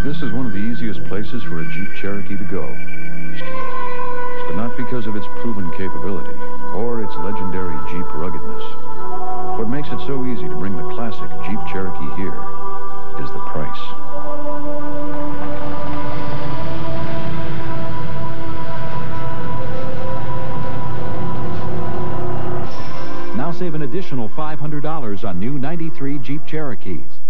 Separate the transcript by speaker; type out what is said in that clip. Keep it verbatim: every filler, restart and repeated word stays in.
Speaker 1: This is one of the easiest places for a Jeep Cherokee to go. But not because of its proven capability or its legendary Jeep ruggedness. What makes it so easy to bring the classic Jeep Cherokee here is the price.
Speaker 2: Now save an additional five hundred dollars on new ninety-three Jeep Cherokees.